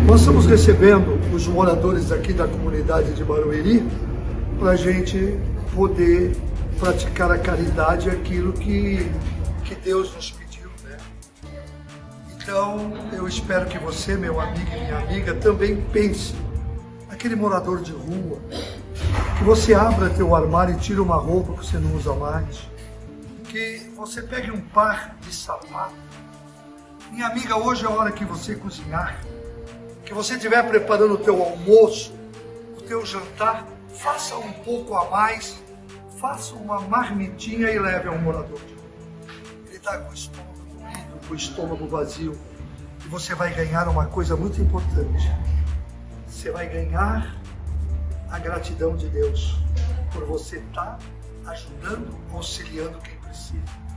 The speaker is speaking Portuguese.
Nós estamos recebendo os moradores aqui da comunidade de Barueri para a gente poder praticar a caridade, aquilo que Deus nos pediu, né? Então, eu espero que você, meu amigo e minha amiga, também pense naquele morador de rua, que você abra teu armário e tire uma roupa que você não usa mais, que você pegue um par de sapato. Minha amiga, hoje é a hora que você cozinhar, que você estiver preparando o teu almoço, o teu jantar, faça um pouco a mais, faça uma marmitinha e leve ao morador de rua. Ele está com o estômago doído, com o estômago vazio, e você vai ganhar uma coisa muito importante. Você vai ganhar a gratidão de Deus por você estar ajudando, auxiliando quem precisa.